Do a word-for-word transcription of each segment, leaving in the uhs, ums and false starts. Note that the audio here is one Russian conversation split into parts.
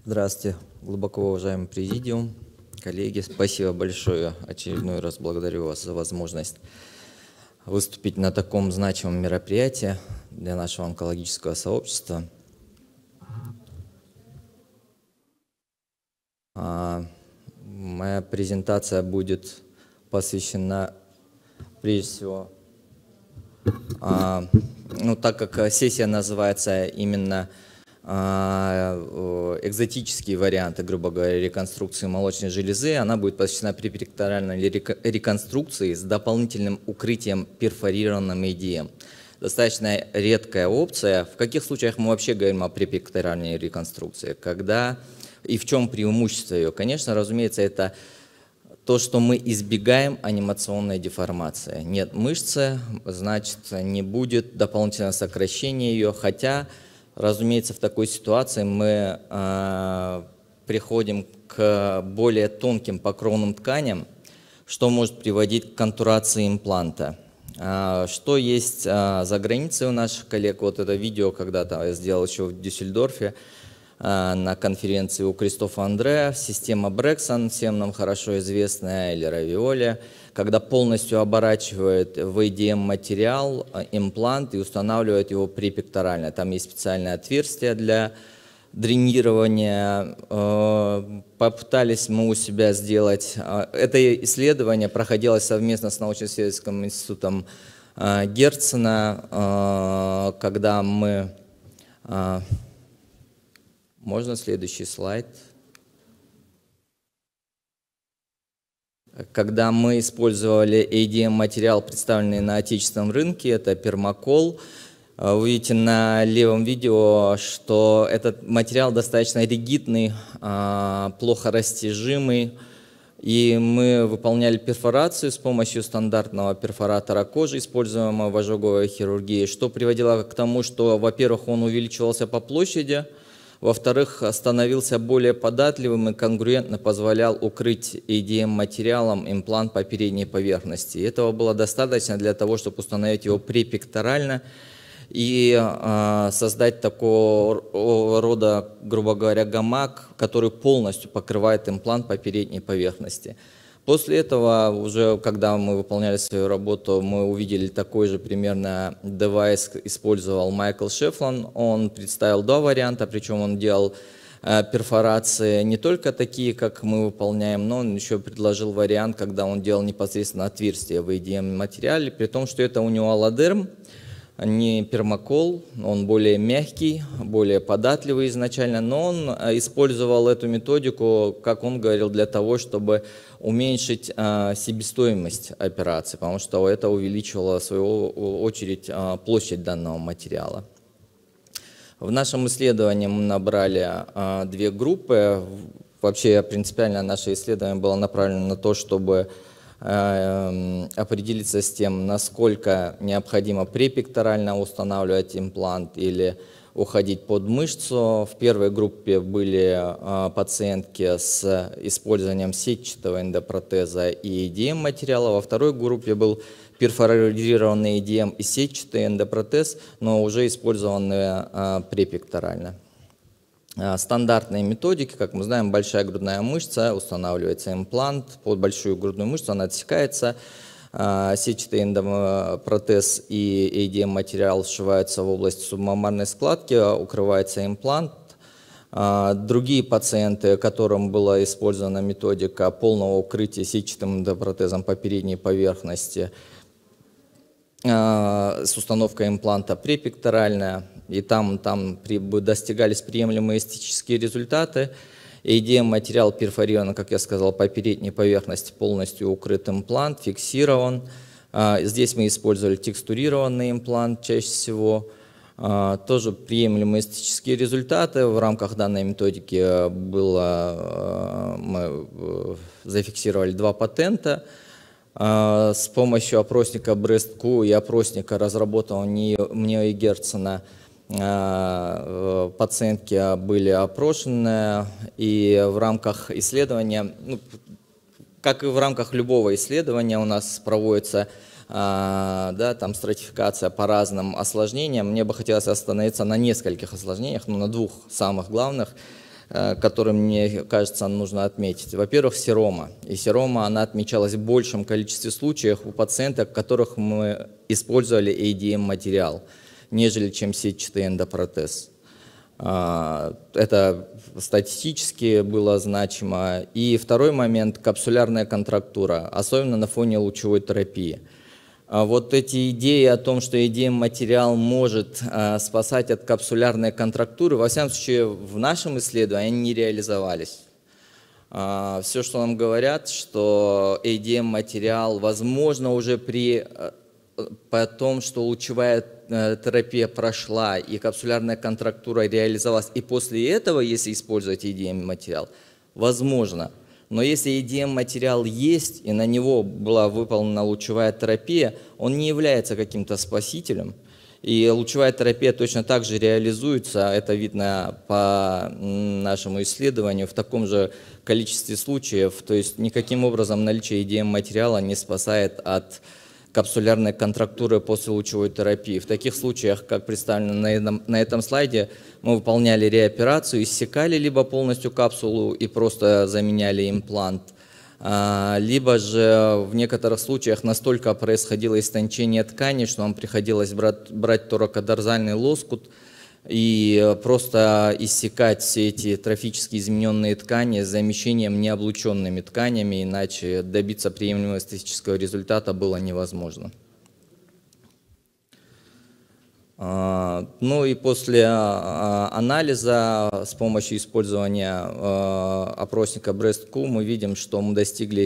Здравствуйте, глубоко уважаемый президиум, коллеги. Спасибо большое. Очередной раз благодарю вас за возможность выступить на таком значимом мероприятии для нашего онкологического сообщества. Моя презентация будет посвящена, прежде всего, ну, так как сессия называется именно экзотические варианты, грубо говоря, реконструкции молочной железы, она будет посвящена препекторальной реконструкции с дополнительным укрытием перфорированным эй ди эм. Достаточно редкая опция. В каких случаях мы вообще говорим о препекторальной реконструкции? Когда и в чем преимущество ее? Конечно, разумеется, это то, что мы избегаем анимационной деформации. Нет мышцы, значит, не будет дополнительного сокращения ее, хотя, разумеется, в такой ситуации мы э, приходим к более тонким покровным тканям, что может приводить к контурации импланта. Э, что есть э, за границей у наших коллег? Вот это видео когда-то я сделал еще в Дюссельдорфе э, на конференции у Кристофа Андре. Система Брексон, всем нам хорошо известная, или Равиоли, когда полностью оборачивает в эй ди эм-материал имплант и устанавливает его препекторально. Там есть специальное отверстие для дренирования. Попытались мы у себя сделать. Это исследование проходило совместно с научно-исследовательским институтом Герцена, когда мы... Можно следующий слайд? Когда мы использовали эй ди эм-материал, представленный на отечественном рынке, это пермакол. Вы видите на левом видео, что этот материал достаточно ригидный, плохо растяжимый. И мы выполняли перфорацию с помощью стандартного перфоратора кожи, используемого в ожоговой хирургии, что приводило к тому, что, во-первых, он увеличивался по площади, во-вторых, становился более податливым и конгруентно позволял укрыть эй ди эм-материалом имплант по передней поверхности. И этого было достаточно для того, чтобы установить его препекторально и э, создать такого рода, грубо говоря, гамак, который полностью покрывает имплант по передней поверхности. После этого, уже когда мы выполняли свою работу, мы увидели такой же примерно девайс, использовал Майкл Шефлан. Он представил два варианта, причем он делал э, перфорации не только такие, как мы выполняем, но он еще предложил вариант, когда он делал непосредственно отверстие в эй ди эм-материале, при том, что это у него аллодерм, не пермакол, он более мягкий, более податливый изначально, но он использовал эту методику, как он говорил, для того, чтобы уменьшить а, себестоимость операции, потому что это увеличивало, в свою очередь, а, площадь данного материала. В нашем исследовании мы набрали а, две группы. Вообще, принципиально наше исследование было направлено на то, чтобы определиться с тем, насколько необходимо препекторально устанавливать имплант или уходить под мышцу. В первой группе были пациентки с использованием сетчатого эндопротеза и эй ди эм-материала, во второй группе был перфорированный эй ди эм и сетчатый эндопротез, но уже использованные препекторально. Стандартные методики, как мы знаем, большая грудная мышца, устанавливается имплант, под большую грудную мышцу она отсекается, сетчатый эндопротез и эй ди эм-материал сшиваются в область субмамарной складки, укрывается имплант. Другие пациенты, которым была использована методика полного укрытия сетчатым эндопротезом по передней поверхности с установкой импланта препекторальная, и там, там при, достигались приемлемые эстетические результаты. эй ди эм-материал перфорирован, как я сказал, по передней поверхности, полностью укрыт имплант, фиксирован. Здесь мы использовали текстурированный имплант чаще всего. Тоже приемлемые эстетические результаты. В рамках данной методики было, мы зафиксировали два патента. С помощью опросника Breast-Q и опросника, разработанного мною и Герцена, пациентки были опрошены, и в рамках исследования, ну, как и в рамках любого исследования, у нас проводится да, там стратификация по разным осложнениям. Мне бы хотелось остановиться на нескольких осложнениях, но на двух самых главных. которые, мне кажется, нужно отметить. Во-первых, серома. И серома, она отмечалась в большем количестве случаев у пациенток, у которых мы использовали эй ди эм-материал, нежели чем сетчатый эндопротез. Это статистически было значимо. И второй момент – капсулярная контрактура, особенно на фоне лучевой терапии. Вот эти идеи о том, что эй ди эм-материал может спасать от капсулярной контрактуры, во всяком случае, в нашем исследовании они не реализовались. Все, что нам говорят, что эй ди эм-материал, возможно, уже при по том, что лучевая терапия прошла и капсулярная контрактура реализовалась, и после этого, если использовать эй ди эм-материал, возможно. Но если эй ди эм-материал есть, и на него была выполнена лучевая терапия, он не является каким-то спасителем. И лучевая терапия точно так же реализуется, это видно по нашему исследованию, в таком же количестве случаев. То есть никаким образом наличие эй ди эм-материала не спасает от капсулярной контрактуры после лучевой терапии. В таких случаях, как представлено на этом, на этом слайде, мы выполняли реоперацию, иссекали либо полностью капсулу и просто заменяли имплант, либо же в некоторых случаях настолько происходило истончение ткани, что нам приходилось брать, брать торакодорзальный лоскут и просто иссекать все эти трофически измененные ткани с замещением необлученными тканями, иначе добиться приемлемого эстетического результата было невозможно. Ну и после анализа с помощью использования опросника BreastQ мы видим, что мы достигли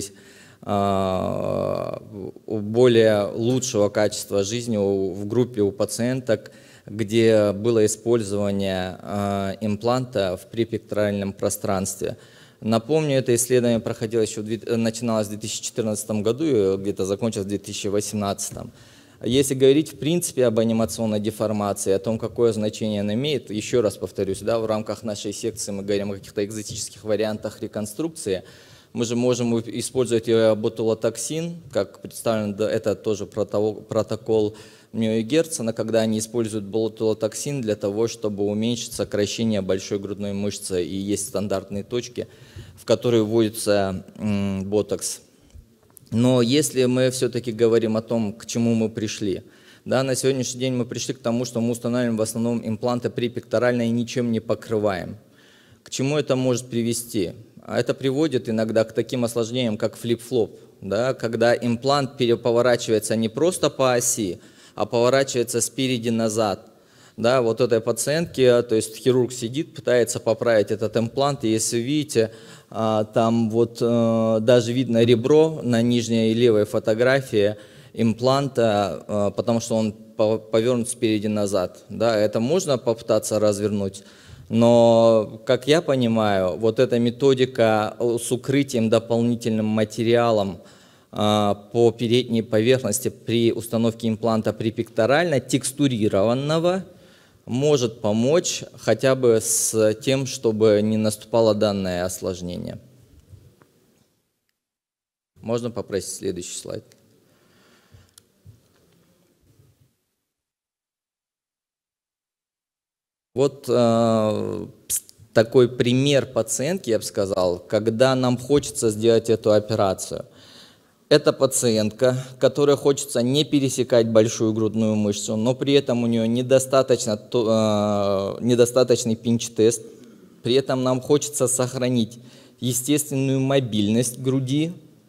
более лучшего качества жизни в группе у пациенток, где было использование э, импланта в препекторальном пространстве. Напомню, это исследование проходило еще, начиналось в две тысячи четырнадцатом году и где-то закончилось в две тысячи восемнадцатом. Если говорить в принципе об анимационной деформации, о том, какое значение она имеет, еще раз повторюсь, да, в рамках нашей секции мы говорим о каких-то экзотических вариантах реконструкции. Мы же можем использовать ботулотоксин, как представлено, это тоже протокол Мио и Герцена, когда они используют ботулотоксин для того, чтобы уменьшить сокращение большой грудной мышцы, и есть стандартные точки, в которые вводится ботокс. Но если мы все-таки говорим о том, к чему мы пришли, да, на сегодняшний день мы пришли к тому, что мы устанавливаем в основном импланты препекторально и ничем не покрываем. К чему это может привести? А это приводит иногда к таким осложнениям, как флип-флоп, да, когда имплант переповорачивается не просто по оси, а поворачивается спереди назад. Да, вот этой пациентке, то есть хирург сидит, пытается поправить этот имплант, и если видите, там вот даже видно ребро на нижней левой фотографии импланта, потому что он повернут спереди назад. Да, это можно попытаться развернуть, но, как я понимаю, вот эта методика с укрытием дополнительным материалом по передней поверхности при установке импланта препекторально текстурированного может помочь хотя бы с тем, чтобы не наступало данное осложнение. Можно попросить следующий слайд? Вот э, такой пример пациентки, я бы сказал, когда нам хочется сделать эту операцию. Это пациентка, которой хочется не пересекать большую грудную мышцу, но при этом у нее недостаточно, э, недостаточный пинч-тест. При этом нам хочется сохранить естественную мобильность груди.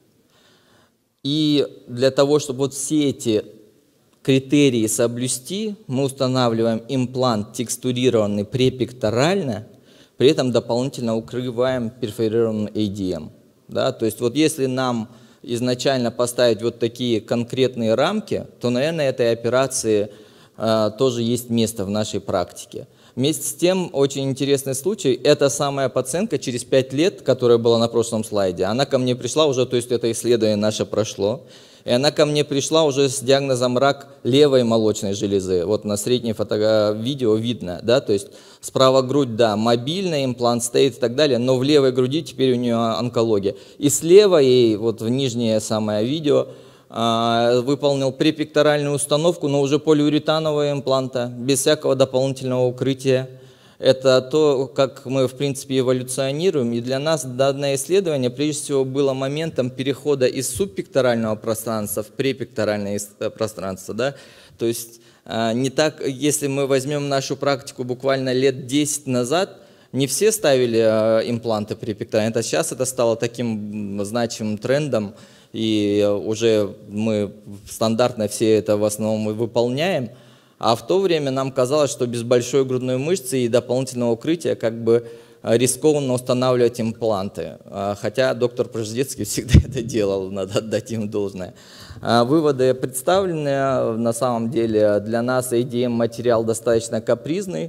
И для того, чтобы вот все эти критерии соблюсти, мы устанавливаем имплант текстурированный препекторально, при этом дополнительно укрываем перфорированным эй ди эм. Да? То есть вот если нам изначально поставить вот такие конкретные рамки, то, наверное, этой операции э, тоже есть место в нашей практике. Вместе с тем, очень интересный случай, эта самая пациентка через пять лет, которая была на прошлом слайде, она ко мне пришла уже, то есть это исследование наше прошло, и она ко мне пришла уже с диагнозом рак левой молочной железы. Вот на средней фото видео видно, да, то есть справа грудь, да, мобильная, имплант стоит и так далее, но в левой груди теперь у нее онкология. И слева ей, вот в нижнее самое видео, выполнил препекторальную установку, но уже полиуретанового импланта, без всякого дополнительного укрытия. это то, как мы, в принципе, эволюционируем. И для нас данное исследование, прежде всего, было моментом перехода из субпекторального пространства в препекторальное пространство. Да? То есть не так, если мы возьмем нашу практику буквально лет десять назад, не все ставили импланты препекторальные. Это сейчас это стало таким значимым трендом, и уже мы стандартно все это в основном выполняем. А в то время нам казалось, что без большой грудной мышцы и дополнительного укрытия как бы рискованно устанавливать импланты. Хотя доктор Прождецкий всегда это делал, надо отдать им должное. Выводы представлены. На самом деле для нас эй ди эм-материал достаточно капризный,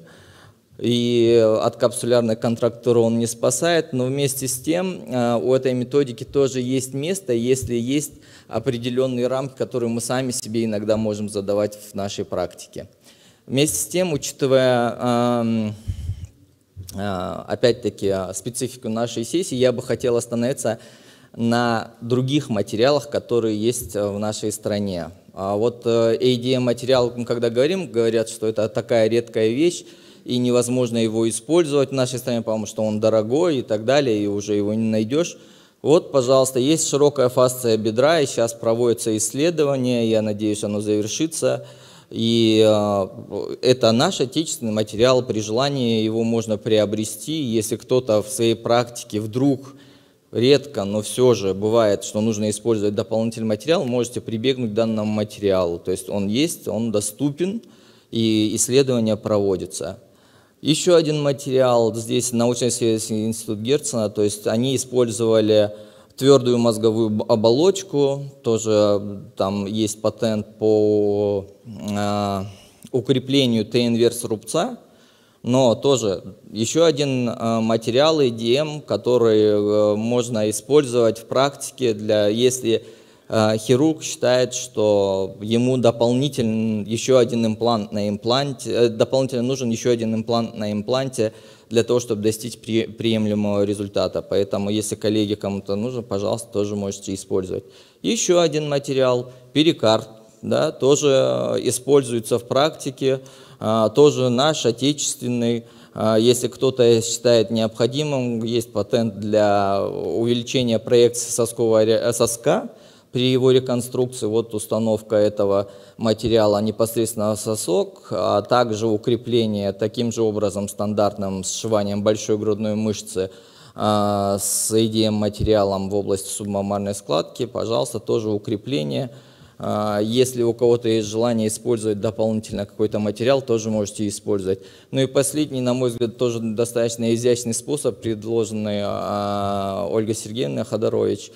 и от капсулярной контрактуры он не спасает, но вместе с тем у этой методики тоже есть место, если есть определенные рамки, которые мы сами себе иногда можем задавать в нашей практике. Вместе с тем, учитывая, опять-таки, специфику нашей сессии, я бы хотел остановиться на других материалах, которые есть в нашей стране. Вот эй ди эм-материал, мы когда говорим, говорят, что это такая редкая вещь, и невозможно его использовать в нашей стране, потому что он дорогой и так далее, и уже его не найдешь. Вот, пожалуйста, есть широкая фасция бедра, и сейчас проводится исследование, я надеюсь, оно завершится. И э, это наш отечественный материал, при желании его можно приобрести. Если кто-то в своей практике вдруг, редко, но все же бывает, что нужно использовать дополнительный материал, можете прибегнуть к данному материалу. То есть он есть, он доступен, и исследование проводится. Еще один материал, здесь научно-исследовательский институт Герцена, то есть они использовали твердую мозговую оболочку, тоже там есть патент по э, укреплению Т-инверс рубца, но тоже еще один э, материал эй ди эм, который э, можно использовать в практике, для, если э, хирург считает, что ему дополнительно еще один имплант на импланте, э, дополнительно нужен еще один имплант на импланте, для того, чтобы достичь приемлемого результата. Поэтому, если коллеги кому-то нужно, пожалуйста, тоже можете использовать. Еще один материал, перикард, да, тоже используется в практике, тоже наш, отечественный. Если кто-то считает необходимым, есть патент для увеличения проекции соскового соска. При его реконструкции вот установка этого материала непосредственно в сосок, а также укрепление таким же образом стандартным сшиванием большой грудной мышцы а, с эй ди эм-материалом в области субмамарной складки, пожалуйста, тоже укрепление. А, если у кого-то есть желание использовать дополнительно какой-то материал, тоже можете использовать. Ну и последний, на мой взгляд, тоже достаточно изящный способ, предложенный а, Ольгой Сергеевной Ходорович.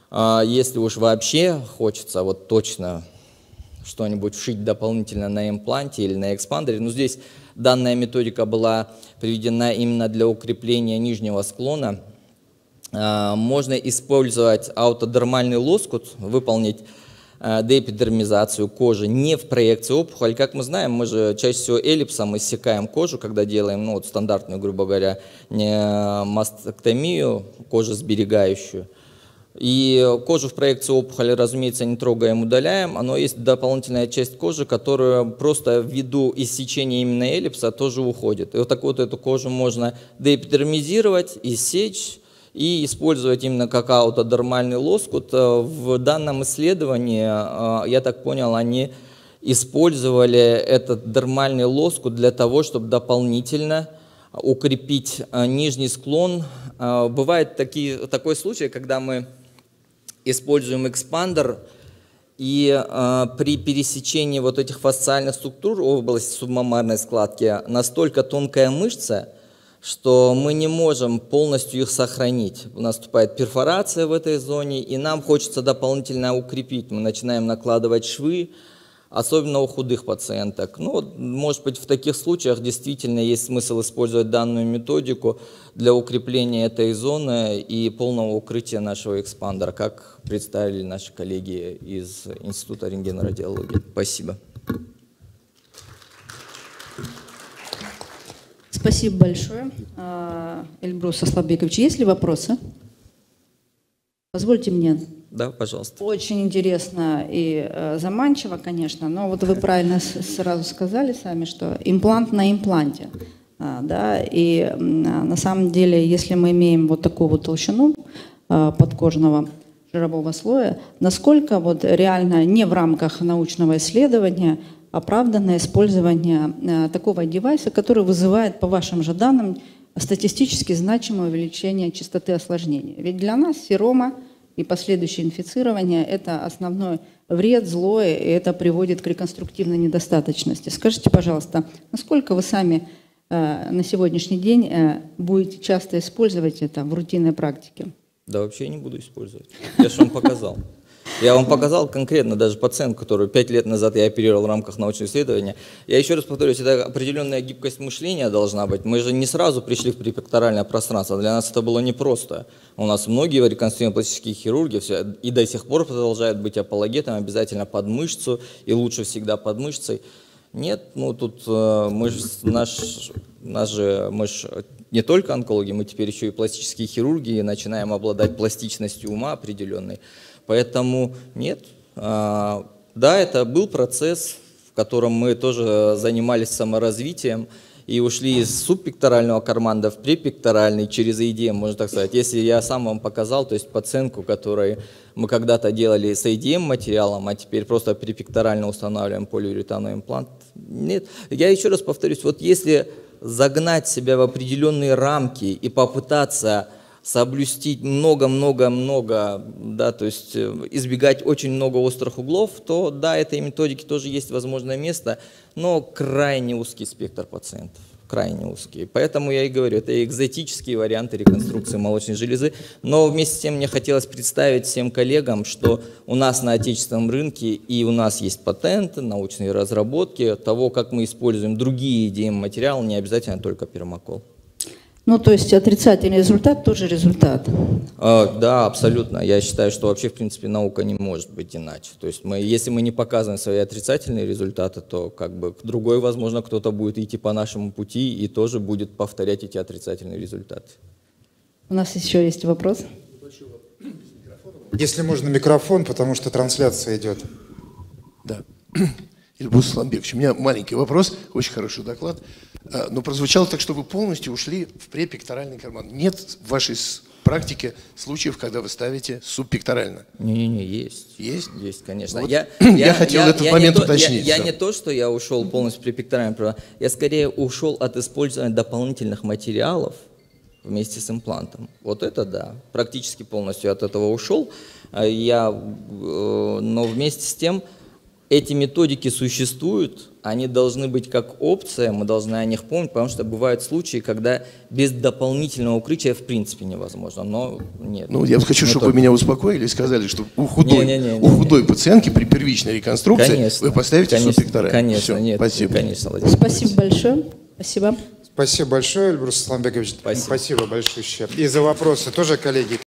Если уж вообще хочется вот точно что-нибудь вшить дополнительно на импланте или на экспандере, но здесь данная методика была приведена именно для укрепления нижнего склона, можно использовать аутодермальный лоскут, выполнить деэпидермизацию кожи не в проекции опухоли. Как мы знаем, мы же чаще всего эллипсом иссекаем кожу, когда делаем ну, вот стандартную, грубо говоря, не мастектомию, кожесберегающую. И кожу в проекции опухоли, разумеется, не трогаем, удаляем, но есть дополнительная часть кожи, которая просто ввиду иссечения именно эллипса тоже уходит. И вот так вот эту кожу можно деэпидермизировать, иссечь и использовать именно как аутодермальный лоскут. В данном исследовании, я так понял, они использовали этот дермальный лоскут для того, чтобы дополнительно укрепить нижний склон. Бывает такие, такой случай, когда мы используем экспандер, и э, при пересечении вот этих фасциальных структур в области субмамарной складки настолько тонкая мышца, что мы не можем полностью их сохранить. Наступает перфорация в этой зоне, и нам хочется дополнительно укрепить. Мы начинаем накладывать швы, особенно у худых пациенток. Ну, может быть, в таких случаях действительно есть смысл использовать данную методику для укрепления этой зоны и полного укрытия нашего экспандера, как представили наши коллеги из Института рентгенорадиологии. Спасибо. Спасибо большое. Эльбрус Асланбекович, есть ли вопросы? Позвольте мне. Да, пожалуйста. Очень интересно и э, заманчиво, конечно, но вот вы правильно сразу сказали сами, что имплант на импланте. А, да, и м, на самом деле, если мы имеем вот такую вот толщину а, подкожного жирового слоя, насколько вот реально не в рамках научного исследования оправданно использование а, такого девайса, который вызывает, по вашим же данным, статистически значимое увеличение частоты осложнений? Ведь для нас серома и последующее инфицирование – это основной вред, злое, и это приводит к реконструктивной недостаточности. Скажите, пожалуйста, насколько вы сами э, на сегодняшний день э, будете часто использовать это в рутинной практике? Да вообще я не буду использовать. Я же вам показал. Я вам показал конкретно даже пациент, которую пять лет назад я оперировал в рамках научного исследования. Я еще раз повторюсь, это определенная гибкость мышления должна быть. Мы же не сразу пришли в препекторальное пространство. Для нас это было непросто. У нас многие реконструктивно-пластические хирурги все, и до сих пор продолжают быть апологетами обязательно под мышцу, и лучше всегда под мышцей. Нет, ну тут э, мы же, наш, наш же, мы же не только онкологи, мы теперь еще и пластические хирурги, и начинаем обладать пластичностью ума определенной. Поэтому нет, а, да, это был процесс, в котором мы тоже занимались саморазвитием и ушли из субпекторального кармана в препекторальный через эй ди эм, можно так сказать. Если я сам вам показал, то есть пациентку, которой мы когда-то делали с эй ди эм материалом, а теперь просто препекторально устанавливаем полиуретановый имплант, нет. Я еще раз повторюсь, вот если загнать себя в определенные рамки и попытаться соблюсти много-много-много, да, то есть избегать очень много острых углов, то да, этой методике тоже есть возможное место, но крайне узкий спектр пациентов, крайне узкий. Поэтому я и говорю, это экзотические варианты реконструкции молочной железы, но вместе с тем мне хотелось представить всем коллегам, что у нас на отечественном рынке и у нас есть патенты, научные разработки того, как мы используем другие эй ди эм-материалы, не обязательно только пермакол. Ну, то есть отрицательный результат тоже результат. А, да, абсолютно. Я считаю, что вообще, в принципе, наука не может быть иначе. То есть, мы, если мы не показываем свои отрицательные результаты, то как бы другой, возможно, кто-то будет идти по нашему пути и тоже будет повторять эти отрицательные результаты. У нас еще есть вопрос. Если можно, микрофон, потому что трансляция идет. Да. Ильбрус Исламбекович, у меня маленький вопрос, очень хороший доклад, но прозвучало так, что вы полностью ушли в препекторальный карман. Нет в вашей практике случаев, когда вы ставите субпекторально? Не-не-не, есть. Есть? Есть, конечно. Вот. Я, я, я хотел я, этот я момент то, уточнить. Я, я не то, что я ушел полностью в препекторальный карман, я скорее ушел от использования дополнительных материалов вместе с имплантом. Вот это да. Практически полностью от этого ушел. Я, но вместе с тем, эти методики существуют, они должны быть как опция, мы должны о них помнить, потому что бывают случаи, когда без дополнительного укрытия в принципе невозможно, но нет. Ну, я хочу, чтобы только. вы меня успокоили и сказали, что у худой, не, не, не, у худой не. пациентки при первичной реконструкции конечно, вы поставите конечно, субпекторально. Конечно, Все, нет, спасибо. Конечно, Владимир. Спасибо большое. Спасибо. Спасибо большое, Ильбрус Исламбекович. Спасибо. Спасибо большое. И за вопросы тоже, коллеги.